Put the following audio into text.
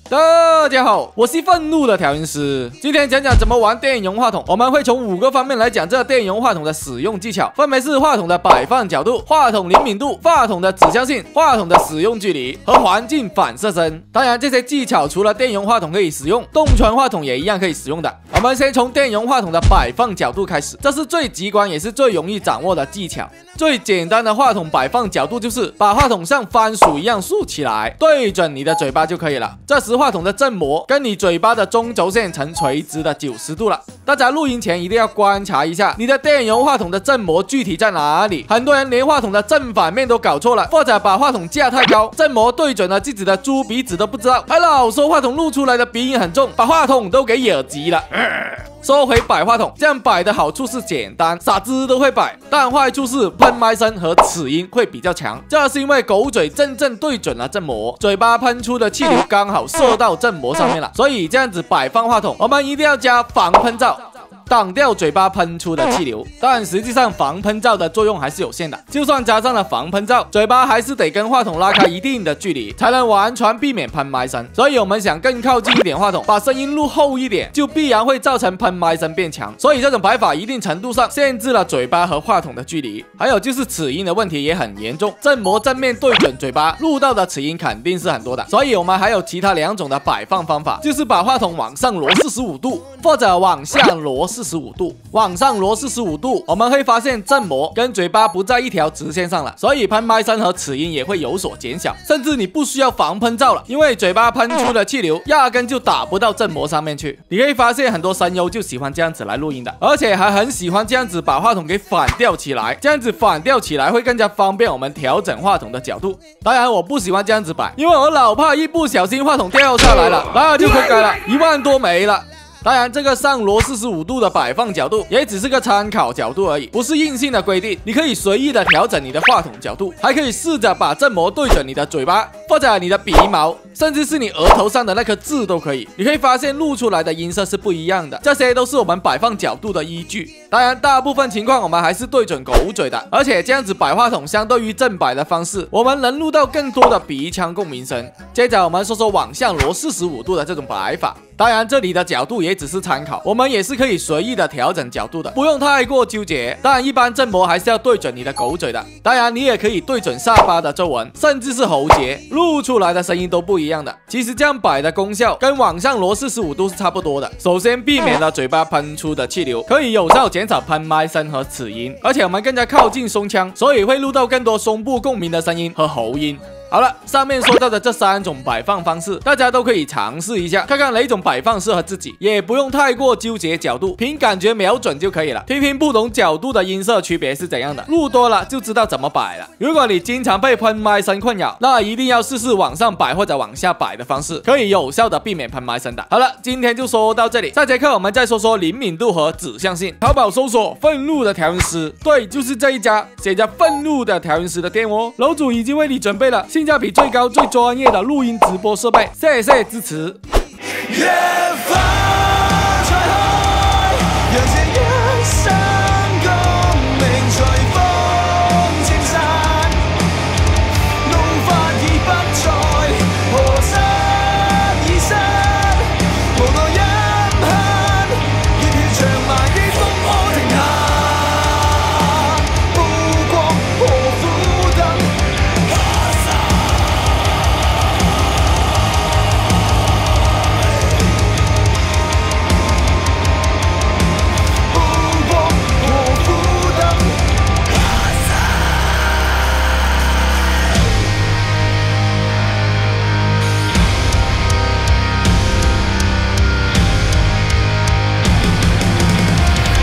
大家好，我是愤怒的调音师。今天讲讲怎么玩电容话筒，我们会从5个方面来讲这电容话筒的使用技巧，分别是话筒的摆放角度、话筒灵敏度、话筒的指向性、话筒的使用距离和环境反射声。当然，这些技巧除了电容话筒可以使用，动圈话筒也一样可以使用的。我们先从电容话筒的摆放角度开始，这是最直观也是最容易掌握的技巧。最简单的话筒摆放角度就是把话筒像番薯一样竖起来，对准你的嘴巴就可以了。这时话筒的振膜跟你嘴巴的中轴线呈垂直的90度了。大家录音前一定要观察一下你的电容话筒的振膜具体在哪里。很多人连话筒的正反面都搞错了，或者把话筒架太高，振膜对准了自己的猪鼻子都不知道，还老说话筒录出来的鼻音很重，把话筒都给惹急了。说回摆话筒，这样摆的好处是简单，傻子都会摆，但坏处是喷麦声和齿音会比较强。这是因为狗嘴正对准了振膜，嘴巴喷出的气流刚好射到振膜上面了，所以这样子摆放话筒，我们一定要加防喷罩，挡掉嘴巴喷出的气流。但实际上防喷罩的作用还是有限的，就算加上了防喷罩，嘴巴还是得跟话筒拉开一定的距离，才能完全避免喷麦声。所以我们想更靠近一点话筒，把声音录厚一点，就必然会造成喷麦声变强。所以这种摆法一定程度上限制了嘴巴和话筒的距离。还有就是齿音的问题也很严重，振膜正面对准嘴巴，录到的齿音肯定是很多的。所以我们还有其他2种的摆放方法，就是把话筒往上挪45度，或者往下挪45度。往上挪45度，我们会发现振膜跟嘴巴不在一条直线上了，所以喷麦声和齿音也会有所减小，甚至你不需要防喷罩了，因为嘴巴喷出的气流压根就打不到振膜上面去。你可以发现很多声优就喜欢这样子来录音的，而且还很喜欢这样子把话筒给反吊起来，这样子反吊起来会更加方便我们调整话筒的角度。当然我不喜欢这样子摆，因为我老怕一不小心话筒掉下来了，那就活该了，1万多没了。当然，这个上挪45度的摆放角度也只是个参考角度而已，不是硬性的规定。你可以随意的调整你的话筒角度，还可以试着把振膜对准你的嘴巴，或者你的鼻毛，甚至是你额头上的那颗痣都可以。你可以发现录出来的音色是不一样的，这些都是我们摆放角度的依据。当然，大部分情况我们还是对准狗嘴的，而且这样子摆话筒相对于正摆的方式，我们能录到更多的鼻腔共鸣声。接着我们说说往下挪45度的这种摆法。当然，这里的角度也只是参考，我们也是可以随意的调整角度的，不用太过纠结。但一般振膜还是要对准你的狗嘴的。当然，你也可以对准下巴的皱纹，甚至是喉结，录出来的声音都不一样的。其实这样摆的功效跟往上挪45度是差不多的。首先，避免了嘴巴喷出的气流，可以有效减少喷麦声和齿音，而且我们更加靠近胸腔，所以会录到更多胸部共鸣的声音和喉音。好了，上面说到的这3种摆放方式，大家都可以尝试一下，看看哪种摆放适合自己，也不用太过纠结角度，凭感觉瞄准就可以了。听听不同角度的音色区别是怎样的，录多了就知道怎么摆了。如果你经常被喷麦声困扰，那一定要试试往上摆或者往下摆的方式，可以有效的避免喷麦声的。好了，今天就说到这里，下节课我们再说说灵敏度和指向性。淘宝搜索愤怒的调音师，对，就是这一家写着愤怒的调音师的店哦，楼主已经为你准备了性价比最高、最专业的录音直播设备，谢谢支持。